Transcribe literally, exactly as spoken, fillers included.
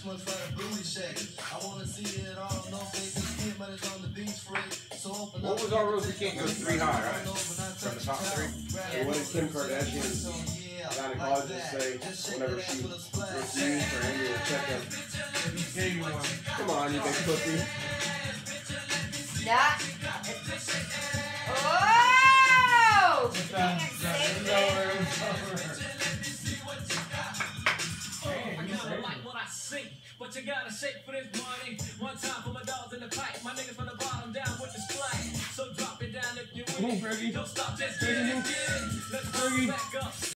this one's for the booty shake. I wanna see it all, no face and skin, but it's on the beach free. So open what up. was our rules? We can't go three high, right? From the top three? Yeah. What did Kim Kardashian gynecologist say whenever she refused her annual checkup? Come on, you big pussy. Yeah. Oh! But you gotta shake for this money. One time for my dogs in the pipe. My niggas from the bottom down with the splash. So drop it down if you Come on, win. Fergie. Don't stop, just get it, get it. Let's go back up.